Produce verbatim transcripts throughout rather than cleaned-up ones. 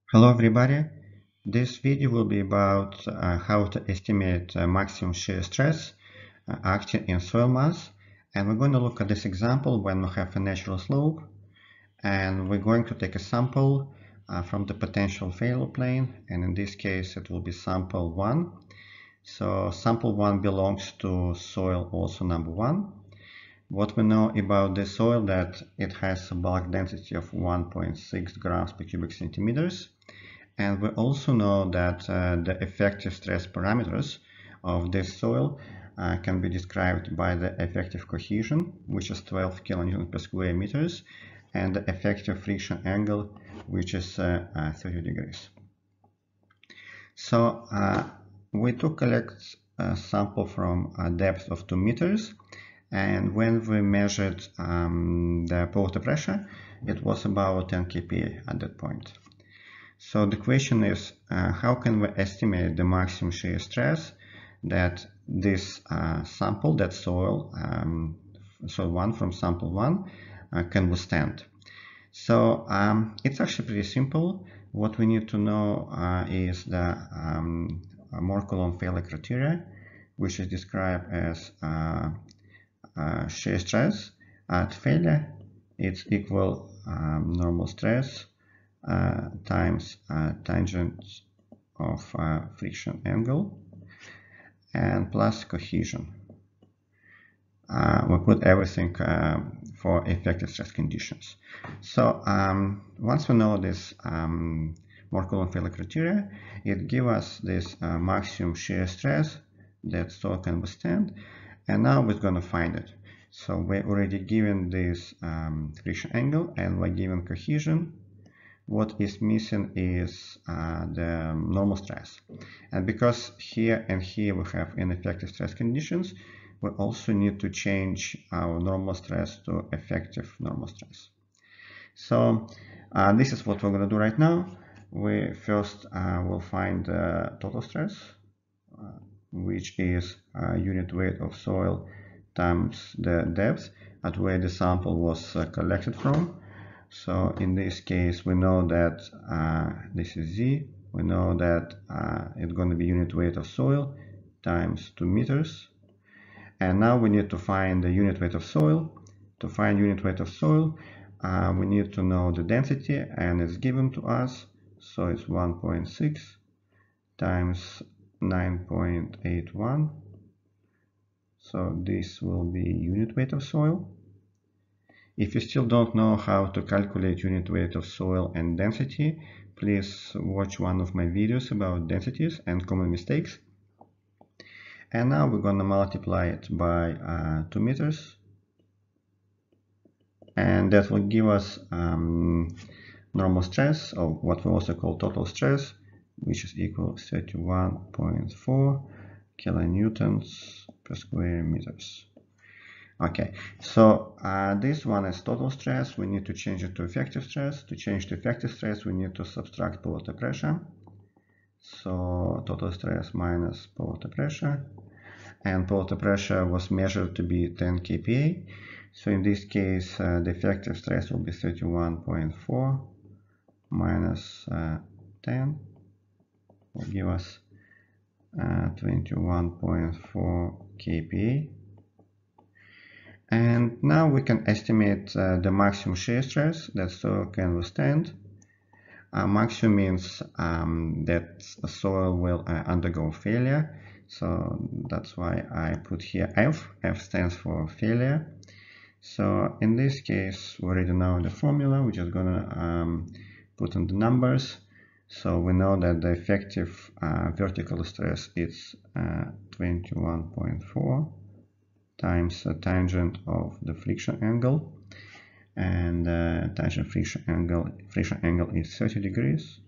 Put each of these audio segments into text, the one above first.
Hello everybody. This video will be about uh, how to estimate uh, maximum shear stress uh, acting in soil mass, and we're going to look at this example when we have a natural slope, and we're going to take a sample uh, from the potential failure plane, and in this case it will be sample one. So sample one belongs to soil also number one. What we know about this soil that it has a bulk density of one point six grams per cubic centimeters. And we also know that uh, the effective stress parameters of this soil uh, can be described by the effective cohesion, which is twelve kilonewtons per square meters, and the effective friction angle, which is uh, uh, thirty degrees. So uh, we took collect a sample from a depth of two meters, and when we measured um, the water pressure, it was about ten K P A at that point. So the question is, uh, how can we estimate the maximum shear stress that this uh, sample, that soil, um, soil one from sample one, uh, can withstand? So um, it's actually pretty simple. What we need to know uh, is the um, Moore-Coulomb failure criteria, which is described as uh, uh, shear stress at failure. It's equal um, normal stress uh, times uh, tangent of uh, friction angle and plus cohesion. Uh, we put everything uh, for effective stress conditions. So um, once we know this um, Moore-Coulomb failure criteria, it gives us this uh, maximum shear stress that soil can withstand, and now we're going to find it. So we're already given this um, friction angle and we're given cohesion. What is missing is uh, the normal stress. And because here and here we have ineffective stress conditions, we also need to change our normal stress to effective normal stress. So uh, this is what we're going to do right now. We first uh, will find the total stress, uh, which is uh, unit weight of soil times the depth at where the sample was uh, collected from. So in this case, we know that uh, this is Z. We know that uh, it's going to be unit weight of soil times two meters. And now we need to find the unit weight of soil. To find unit weight of soil, uh, we need to know the density, and it's given to us. So it's one point six times nine point eight one. So this will be unit weight of soil. If you still don't know how to calculate unit weight of soil and density, please watch one of my videos about densities and common mistakes. And now we're going to multiply it by uh, two meters. And that will give us um, normal stress, or what we also call total stress, which is equal to thirty-one point four kilonewtons per square meters. Okay, so uh, this one is total stress. We need to change it to effective stress. To change to effective stress, we need to subtract pull water pressure. So total stress minus pull water pressure. And pull water pressure was measured to be ten K P A. So in this case, uh, the effective stress will be thirty-one point four minus uh, ten will give us uh, twenty-one point four K P A. And now we can estimate uh, the maximum shear stress that soil can withstand. Uh, maximum means um, that a soil will uh, undergo failure. So that's why I put here F. F stands for failure. So in this case, we already know the formula. We're just gonna um, put in the numbers. So we know that the effective uh, vertical stress is uh, twenty-one point four times the tangent of the friction angle, and uh, tangent friction angle friction angle is thirty degrees,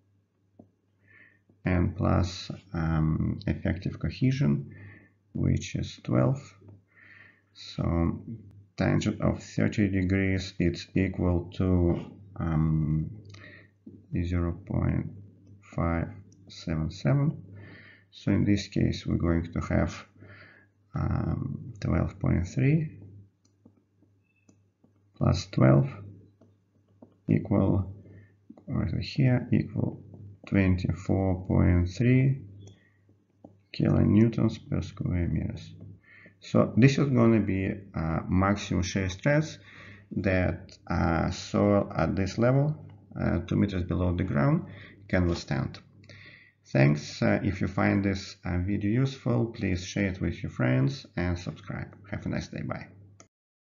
and plus um, effective cohesion, which is twelve. So tangent of thirty degrees is equal to um, zero point five seven seven. So in this case, we're going to have um, twelve point three plus twelve equal over here equal twenty-four point three kilonewtons per square meters. So this is going to be uh, maximum shear stress that uh, soil at this level, uh, two meters below the ground, can withstand. Thanks. Uh, if you find this uh, video useful, please share it with your friends and subscribe. Have a nice day. Bye.